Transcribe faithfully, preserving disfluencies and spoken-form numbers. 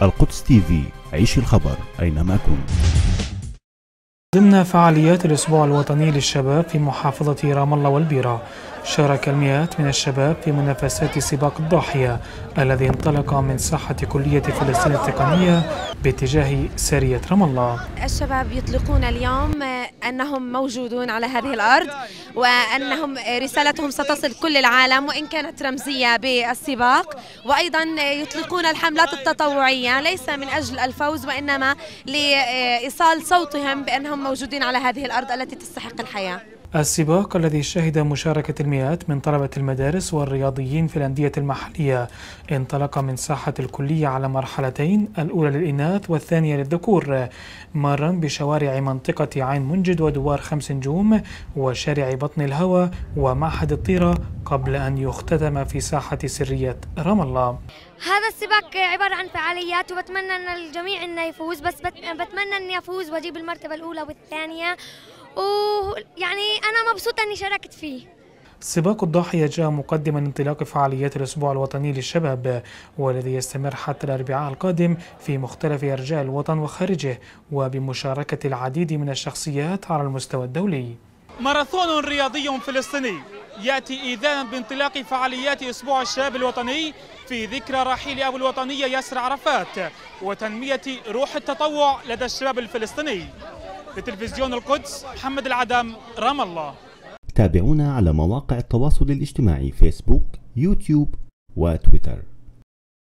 القدس تي في، عيش الخبر أينما كنت. ضمن فعاليات الأسبوع الوطني للشباب في محافظة رام الله والبيرة، شارك المئات من الشباب في منافسات سباق الضاحية الذي انطلق من ساحة كلية فلسطين التقنية باتجاه سارية رام الله. الشباب يطلقون اليوم أنهم موجودون على هذه الأرض وأنهم رسالتهم ستصل كل العالم وإن كانت رمزية بالسباق، وأيضا يطلقون الحملات التطوعية ليس من أجل الفوز وإنما لإيصال صوتهم بأنهم موجودين على هذه الأرض التي تستحق الحياة. السباق الذي شهد مشاركة المئات من طلبة المدارس والرياضيين في الأندية المحلية انطلق من ساحة الكلية على مرحلتين، الأولى للإناث والثانية للذكور، مرا بشوارع منطقة عين منجد ودوار خمس نجوم وشارع بطن الهوى ومعهد الطيرة، قبل أن يختتم في ساحة سرية رام الله. هذا السباق عبارة عن فعاليات وبتمنى أن الجميع أنه يفوز، بس بتمنى أني أفوز وأجيب المرتبة الأولى والثانية، ويعني أنا مبسوطة أني شاركت فيه. سباق الضاحية جاء مقدما انطلاق فعاليات الأسبوع الوطني للشباب، والذي يستمر حتى الأربعاء القادم في مختلف أرجاء الوطن وخارجه، وبمشاركة العديد من الشخصيات على المستوى الدولي. ماراثون رياضي فلسطيني يأتي إذانا بانطلاق فعاليات أسبوع الشباب الوطني في ذكرى رحيل أبو الوطنية ياسر عرفات وتنمية روح التطوع لدى الشباب الفلسطيني. لتلفزيون القدس، محمد العدم، رام الله. تابعونا على مواقع التواصل الاجتماعي فيسبوك، يوتيوب وتويتر.